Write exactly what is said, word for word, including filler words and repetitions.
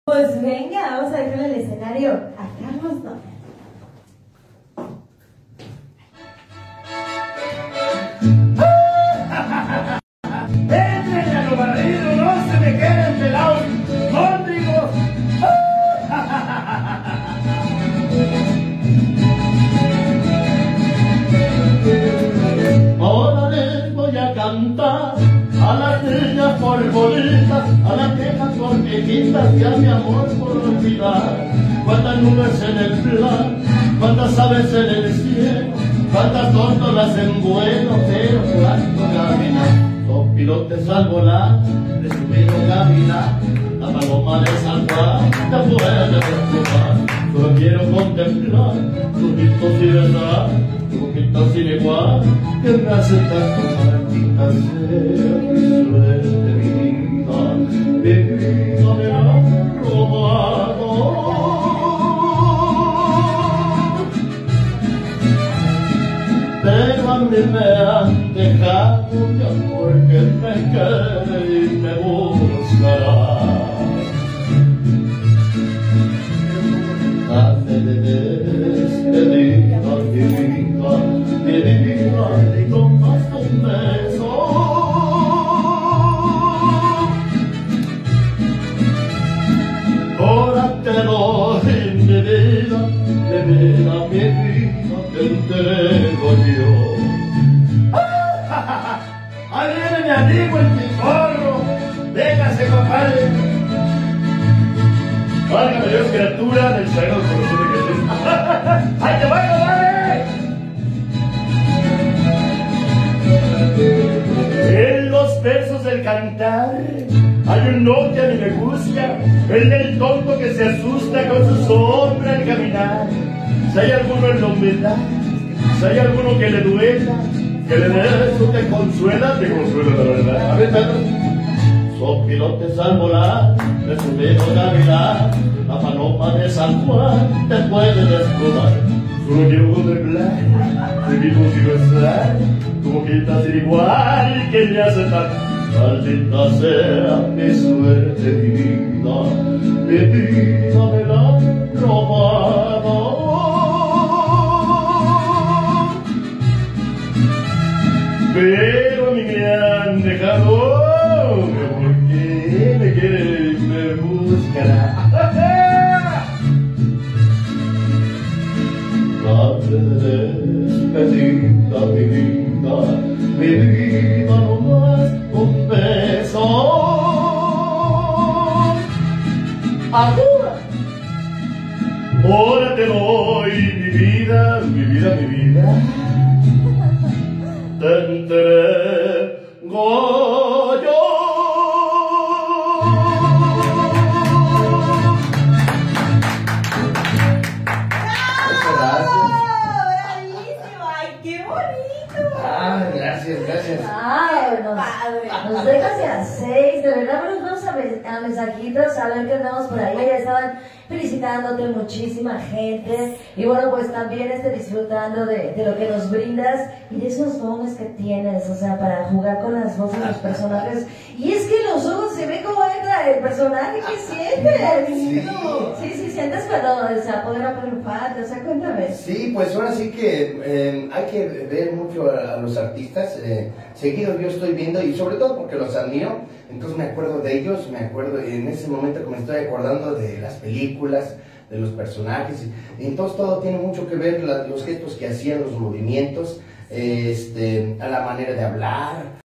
Pues venga, vamos a dejarle el escenario a Carlos Nora. ¡Entren a lo barrido! ¡No se me queden pelados! ¡Móndrigos! Ahora les voy a cantar a las niñas por bonitas, a las viejas por viejitas y a mi amor por olvidar. Cuántas nubes en el plan, cuántas aves en el cielo, cuántas tórtolas en vuelo, pero cuánto caminar. Los pilotes al volar, de subieron caminar, la paloma de San Juan te puede preocupar. Solo quiero contemplar tus gritos y besar, tus boquitas sin igual, que me hace tanto maldita sea mi suerte, mi vida, mi vida me ha robado. Pero a mí me han dejado mi amor que me quede y me buscará. Dame de despedida, mi vida, mi vida, y con más de un beso. Ahora te doy mi vida, mi vida, mi vida, te entrego yo. ¡Ahí viene mi amigo el pitorro! ¡Véngase, compadre! ¡Válgame Dios, criatura del Sagrado Corazón de Jesús! ¡Ahí te va, compadre! En los versos del cantar hay un no que a mí me gusta, el del tonto que se asusta con su sombra al caminar. Si hay alguno en la humildad, si hay alguno que le duela, que le dé eso te consuela, te consuela la verdad. A ver, Pedro. Son pilotes al volar, de su viejo Navidad, la paloma de San Juan te puede desplumar. Solo quiero contemplar, seguimos y besar, tu boquita sin igual que me hace tan. Maldita sea mi suerte, mi vida, mi vida me la han robado. Pero a mí me han dejado, porque me quiere y me buscará. Dame de despedida, mi vida, mi vida, no más un beso. ¡Ahora! Ahora te doy mi vida, mi vida, mi vida. Te entrego yo. Muchas gracias. ¡Bravísimo! ¡Ay, qué bonito! Ah, gracias, gracias. ¡Ay, nos, nos dejas ya seis! De verdad, pero vamos a, ver, a mensajitos, a ver qué andamos por ahí. Ya estaban felicitándote muchísima gente. Y bueno, pues también esté disfrutando de, de lo que nos brindas y de esos dones que tienes, o sea, para jugar con las voces de los personajes. Y es que en los ojos se ve cómo entra el personaje. ¿Qué sientes? Sí, Sí, sí, sientes cuando se apodera por el patio. O sea, cuéntame. sí, pues ahora sí que eh, hay que ver mucho a, a los artistas. Eh, seguido yo estoy viendo, y sobre todo porque los admiro, entonces me acuerdo de ellos, me acuerdo, y en ese momento que me estoy acordando de las películas, de los personajes, y entonces todo tiene mucho que ver, la, los gestos que hacían, los movimientos, eh, este, a la manera de hablar.